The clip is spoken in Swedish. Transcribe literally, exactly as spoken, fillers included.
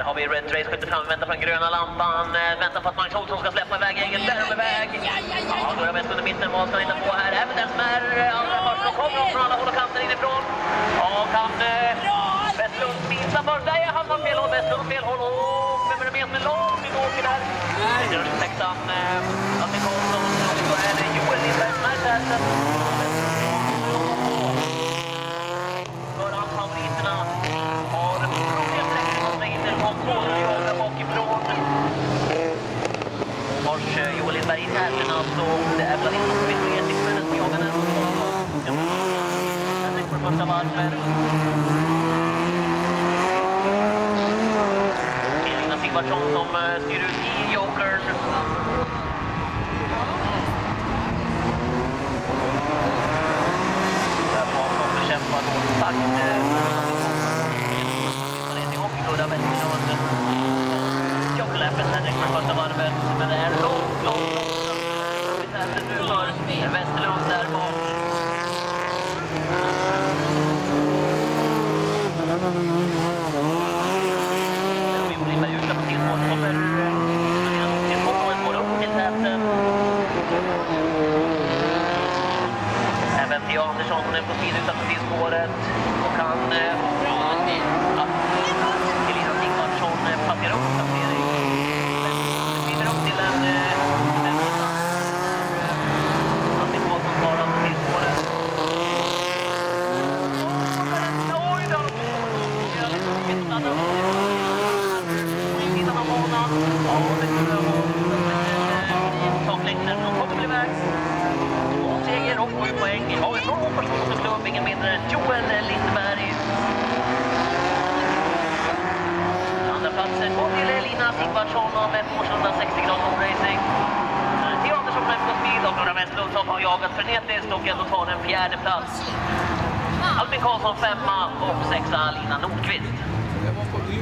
Här har vi Red Race skjuter fram, väntar på den gröna lampan. Väntar på att Magnus Olsson ska släppa iväg eget. Där är de iväg. Ja, då är det bäst under mitten. Vad ska han hitta på här? Även den som är allra först. De kommer från alla håll och kanter inifrån. Ja, kan Westlund visa först. Nej, han var fel håll. Westlund fel håll. Och vem är det med som är långt? Vi åker där. Det är sexan. Antti Karlsson. Och så är det Joel Lindberg som är där. Förhandsfavoriterna har problem direkt som lägger kontroll och jagar bakifrån. Vars Joel Lindberg i täten alltså. Det är bland annat som vi ser till männen som jagar den. Den är på första varvet. Elina Sigvardsson som styr ut i jokern. Där har de bekämpat och sagt. Man är inte ihåg i Ludda Westlund. Jokerläppen Henrik för första varvet. Men det är långt, långt, långt. Vi täter nu för Westlund där bak. Vi blir med ut på sin mål. Kommer till målet går upp till täten. Även Theo Andersson som är på tid utanför tidspåret. Och han... Ja, Elina Sigvardsson passerar upp placering. Kliver upp till en... Antti Karlsson tar av tidspåret. Oj då! Vi stannar upp. I mitten av banan. Ja, det skulle vara taklängden. De kommer bli iväg. Seger och sju poäng. Ja, vi får hoppas på klubb. Ingen mindre än Joel Lindberg. Andra platsen går till Elina Sigvardsson av ett Morsunda sextio grader racing. Theo Andersson främst på speed och Nora Westlund som har jagat frenetiskt och ändå tar en fjärde plats. Albin Karlsson femma och sexa Lina Nordqvist.